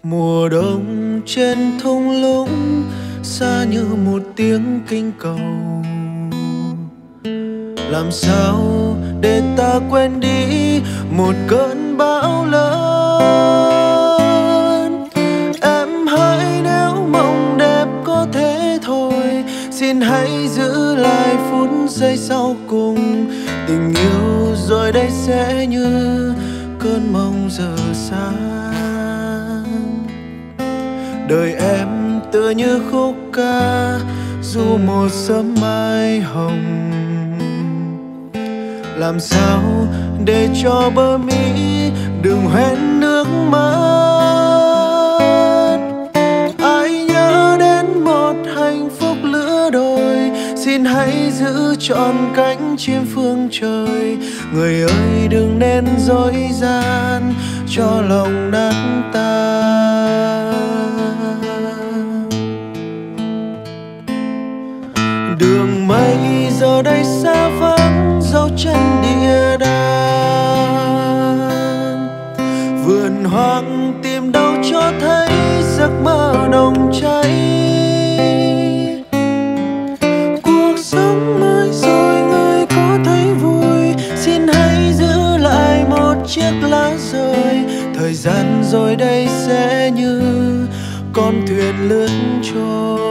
Mùa đông trên thung lũng xa như một tiếng kinh cầu. Làm sao để ta quên đi một cơn bão lớn. Em hỡi nếu mộng đẹp có thế thôi, xin hãy giữ lại phút giây sau cùng. Tình yêu rồi đây sẽ như cơn mộng giờ xa. Đời em tựa như khúc ca dù một sớm mai hồng. Làm sao để cho bờ mi đừng hoen nước mắt. Ai nhớ đến một hạnh phúc lứa đôi, xin hãy giữ trọn cánh chim phương trời. Người ơi đừng nên dối gian cho lòng nát tan. Đường mây giờ đây xa vắng dấu chân địa đàng. Vườn hoang tìm đâu cho thấy giấc mơ nồng cháy. Cuộc sống mới rồi người có thấy vui, xin hãy giữ lại một chiếc lá rơi. Thời gian rồi đây sẽ như con thuyền lướt trôi.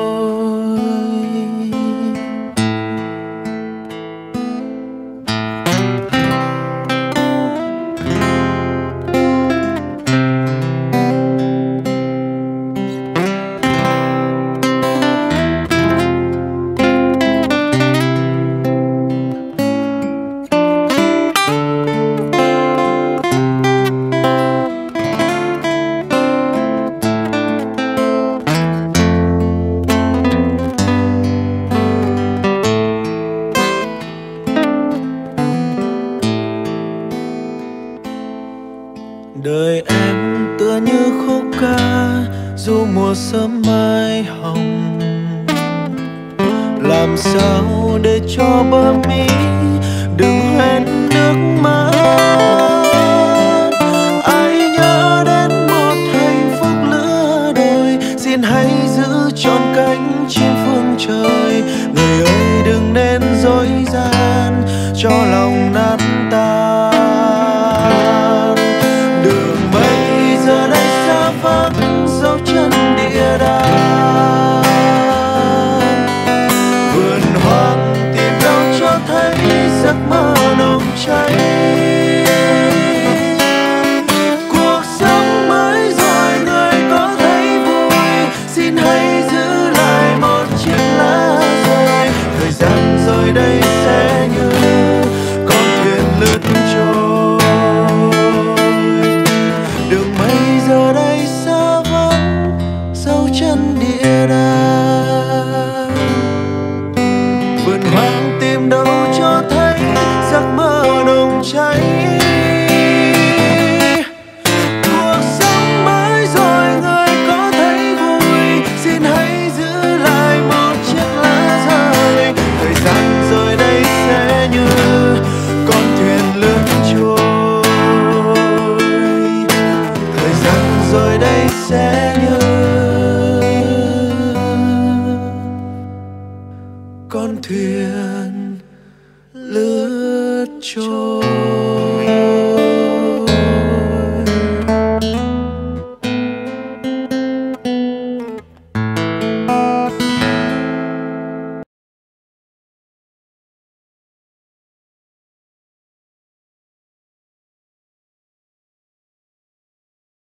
Đời em tựa như khúc ca dù mùa sớm mai hồng. Làm sao để cho bờ mi đừng hoen nước mắt. Ai nhớ đến một hạnh phúc lứa đôi, xin hãy giữ trọn cánh chim phương trời. Người ơi đừng nên dối gian cho lòng nát tan. Giờ đây xa vắng dấu chân địa đàng. Vườn hoang tìm đâu cho thấy giấc mơ nồng cháy. Cuộc sống mới rồi người có thấy vui, xin hãy giữ lại một chiếc lá rơi. Thời gian rồi đây sẽ như con thuyền lướt trôi. Giờ đây xa vắng dấu chân địa đàng. Vườn hoang tìm đâu cho thấy giấc mơ nồng cháy. Cuộc sống mới rồi người có thấy vui, xin hãy giữ lại một chiếc lá rơi. Thời gian rồi đây sẽ như con thuyền lướt trôi. Rồi đây sẽ